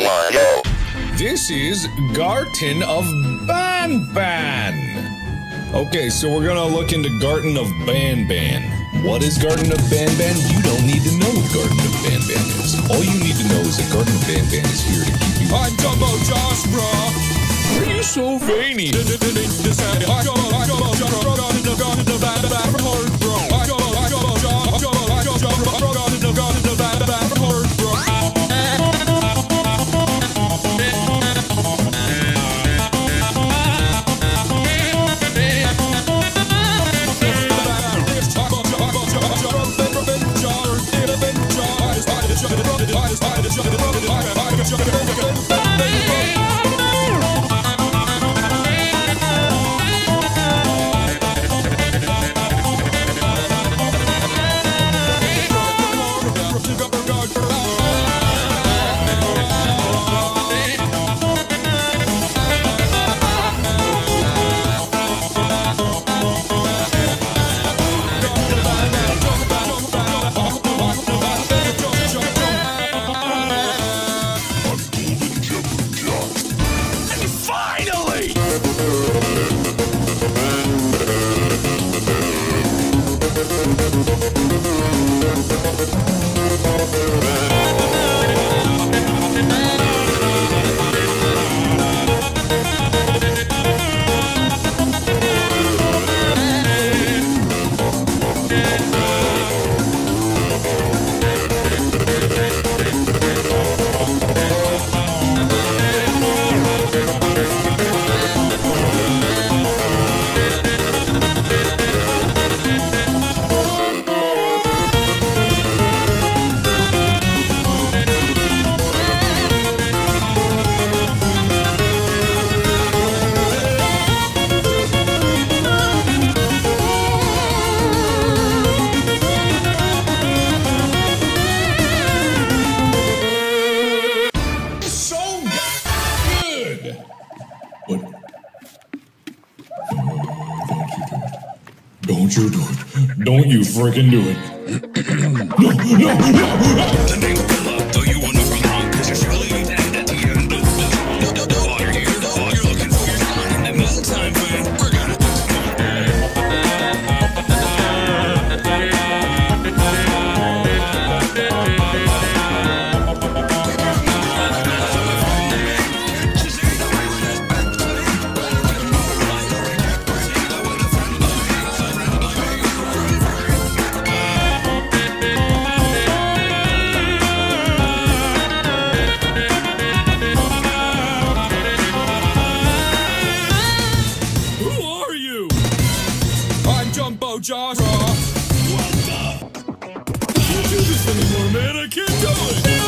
one, go. This is Garden of Banban. Okay, so we're gonna look into Garden of Banban. What is Garden of Banban? You don't need to know what Garden of Banban is. All you need to know is that Garden of Banban is here to keep you. I'm Jumbo Josh, bro. Why are you so veiny? Don't you do it. Don't you freaking do it. No, no, no! The name Philip, though you wanna be wrong, cause you're surely dead at the end of the water here. You're looking for your time. In the meantime, man, we're gonna do Jumbo Josh. What the? I can't do this anymore, man. I can't do it.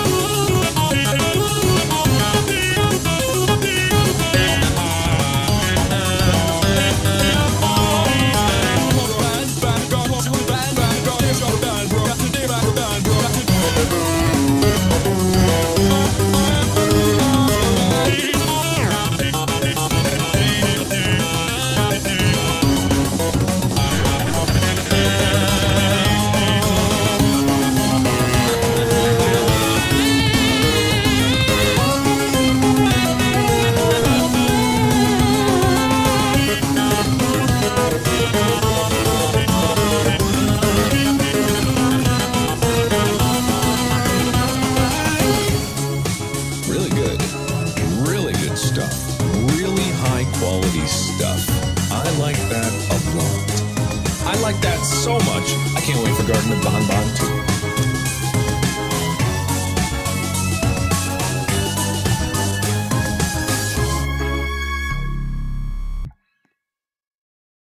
Quality stuff. I like that a lot. I like that so much. I can't wait for Garden of Banban 2.